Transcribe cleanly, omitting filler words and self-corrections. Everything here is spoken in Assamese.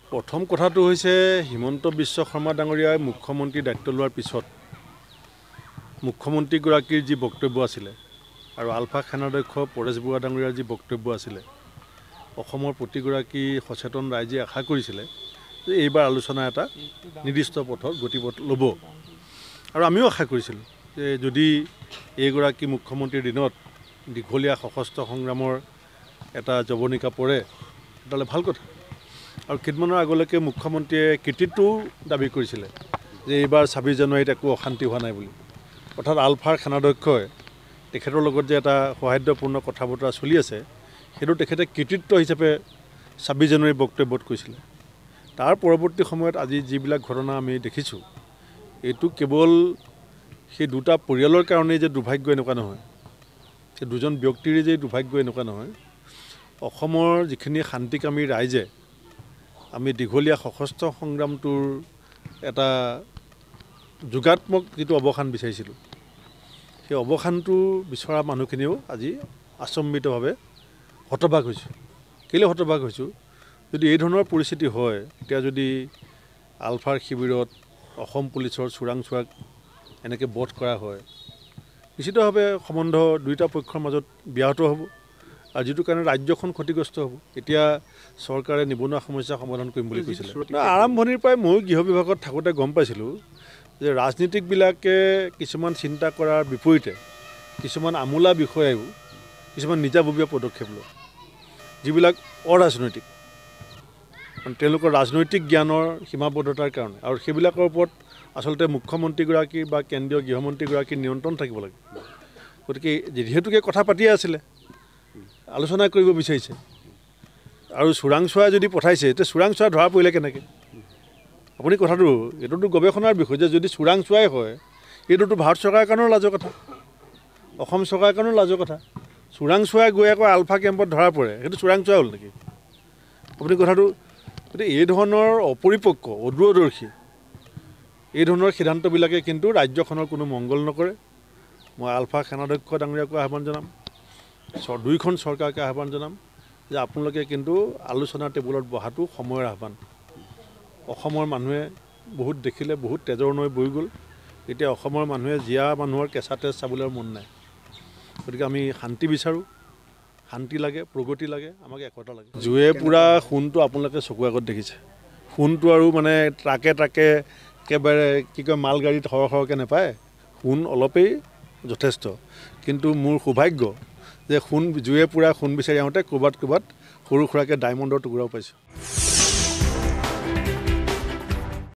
প্ৰথম কথাটো হৈছে হিমন্ত বিশ্ব শৰ্মা ডাঙৰীয়াই মুখ্যমন্ত্ৰী দায়িত্ব লোৱাৰ পিছত মুখ্যমন্ত্ৰীগৰাকীৰ যি বক্তব্য আছিলে আৰু আলফা সেনাধ্যক্ষ পৰেশ বৰুৱা ডাঙৰীয়াৰ যি বক্তব্য আছিলে অসমৰ প্ৰতিগৰাকী সচেতন ৰাইজে আশা কৰিছিলে যে এইবাৰ আলোচনা এটা নিৰ্দিষ্ট পথত গতিপথ ল'ব আৰু আমিও আশা কৰিছিলোঁ যে যদি এইগৰাকী মুখ্যমন্ত্ৰীৰ দিনত দীঘলীয়া সশস্ত্ৰ সংগ্ৰামৰ এটা জৱনিকা পৰে তেতিয়াহ'লে ভাল কথা আৰু কেইদিনমানৰ আগলৈকে মুখ্যমন্ত্ৰীয়ে কৃতিত্বও দাবী কৰিছিলে যে এইবাৰ ২৬ জানুৱাৰীত একো অশান্তি হোৱা নাই বুলি অৰ্থাৎ আলফাৰ সেনাধ্যক্ষই তেখেতৰ লগত যে এটা সৌহাৰ্দ্যপূৰ্ণ কথা বতৰা চলি আছে সেইটো তেখেতে কৃতিত্ব হিচাপে ২৬ জানুৱাৰীৰ বক্তব্যত কৈছিলে তাৰ পৰৱৰ্তী সময়ত আজি যিবিলাক ঘটনা আমি দেখিছোঁ এইটো কেৱল সেই দুটা পৰিয়ালৰ কাৰণেই যে দুৰ্ভাগ্য এনেকুৱা নহয় সেই দুজন ব্যক্তিৰে যে দুৰ্ভাগ্য এনেকুৱা নহয় অসমৰ যিখিনি শান্তিকামী ৰাইজে আমি দীঘলীয়া সশস্ত্ৰ সংগ্ৰামটোৰ এটা যোগাত্মক যিটো অৱসান বিচাৰিছিলোঁ সেই অৱসানটো বিচৰা মানুহখিনিও আজি আচম্বিতভাৱে হতবাক হৈছোঁ কেলৈ হতবাক হৈছোঁ যদি এই ধৰণৰ পৰিস্থিতি হয় এতিয়া যদি আলফাৰ শিবিৰত অসম পুলিচৰ চোৰাংচোৱাক এনেকৈ বধ কৰা হয় নিশ্চিতভাৱে সম্বন্ধ দুয়োটা পক্ষৰ মাজত ব্যাহত হ'ব আৰু যিটো কাৰণে ৰাজ্যখন ক্ষতিগ্ৰস্ত হ'ব এতিয়া চৰকাৰে নিবনুৱা সমস্যা সমাধান কৰিম বুলি কৈছিলে আৰম্ভণিৰ পৰাই ময়ো গৃহ বিভাগত থাকোঁতে গম পাইছিলোঁ যে ৰাজনীতিকবিলাকে কিছুমান চিন্তা কৰাৰ বিপৰীতে কিছুমান আমোলা বিষয়েও কিছুমান নিজাববীয়া পদক্ষেপ লয় যিবিলাক অৰাজনৈতিক তেওঁলোকৰ ৰাজনৈতিক জ্ঞানৰ সীমাবদ্ধতাৰ কাৰণে আৰু সেইবিলাকৰ ওপৰত আচলতে মুখ্যমন্ত্ৰীগৰাকী বা কেন্দ্ৰীয় গৃহমন্ত্ৰীগৰাকীৰ নিয়ন্ত্ৰণ থাকিব লাগে গতিকে যিহেতুকে কথা পাতিয়ে আছিলে আলোচনা কৰিব বিচাৰিছে আৰু চোৰাংচোৱা যদি পঠাইছে তেতিয়া চোৰাংচোৱা ধৰা পৰিলে কেনেকৈ আপুনি কথাটো এইটোতো গৱেষণাৰ বিষয় যে যদি চোৰাংচোৱাই হয় এইটোতো ভাৰত চৰকাৰৰ কাৰণেও লাজৰ কথা অসম চৰকাৰৰ কাৰণেও লাজৰ কথা চোৰাংচোৱাই গৈ আকৌ আলফা কেম্পত ধৰা পৰে সেইটো চোৰাংচোৱা হ'ল নেকি আপুনি কথাটো গতিকে এই ধৰণৰ অপৰিপক্ক অদূৰদৰ্শী এই ধৰণৰ সিদ্ধান্তবিলাকে কিন্তু ৰাজ্যখনৰ কোনো মংগল নকৰে মই আলফা সেনাধ্যক্ষ ডাঙৰীয়াকো আহ্বান জনাম দুয়োখন চৰকাৰকে আহ্বান জনাম যে আপোনালোকে কিন্তু আলোচনাৰ টেবুলত বহাটো সময়ৰ আহ্বান অসমৰ মানুহে বহুত দেখিলে বহুত তেজৰ নৈ বৈ গ'ল এতিয়া অসমৰ মানুহে জীয়া মানুহৰ কেঁচা তেজ চাবলৈ মন নাই গতিকে আমি শান্তি বিচাৰোঁ শান্তি লাগে প্ৰগতি লাগে আমাক একতা লাগে জুয়ে পুৰা সোণটো আপোনালোকে চকুৰ আগত দেখিছে সোণটো আৰু মানে ট্ৰাকে একেবাৰে কি কয় মালগাড়ীত সৰহকৈ নাপায় সোণ অলপেই যথেষ্ট কিন্তু মোৰ সৌভাগ্য যে জুয়ে পুৰা সোণ বিচাৰি আহোঁতে ক'ৰবাত সৰু সুৰাকৈ ডায়মণ্ডৰ টুকুৰাও পাইছোঁ